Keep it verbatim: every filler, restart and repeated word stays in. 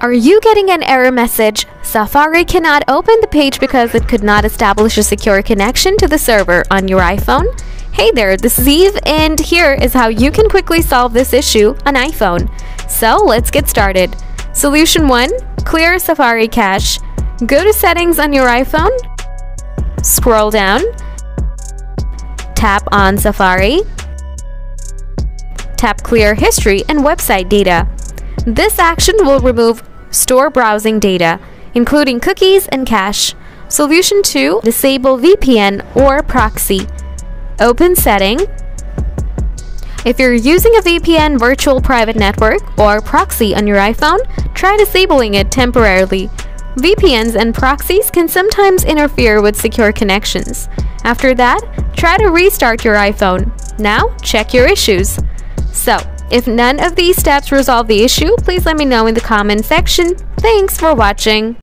Are you getting an error message? Safari cannot open the page because it could not establish a secure connection to the server on your iPhone? Hey there, this is Eve, and here is how you can quickly solve this issue on iPhone. So let's get started. Solution one. Clear Safari cache. Go to Settings on your iPhone. Scroll down. Tap on Safari. Tap Clear History and Website Data. This action will remove store browsing data, including cookies and cache. Solution two. Disable V P N or proxy. Open Setting. If you're using a V P N virtual private network or proxy on your iPhone, try disabling it temporarily. V P Ns and proxies can sometimes interfere with secure connections. After that, try to restart your iPhone. Now, check your issues. So, if none of these steps resolve the issue, please let me know in the comment section. Thanks for watching.